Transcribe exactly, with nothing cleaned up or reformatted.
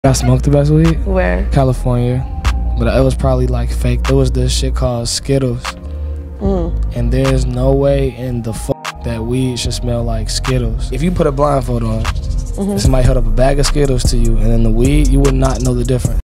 I smoked the best weed? Where? California. But it was probably like fake. There was this shit called Skittles. Mm. And there's no way in the f that weed should smell like Skittles. If you put a blindfold on, mm-hmm. somebody held up a bag of Skittles to you, and then the weed, you would not know the difference.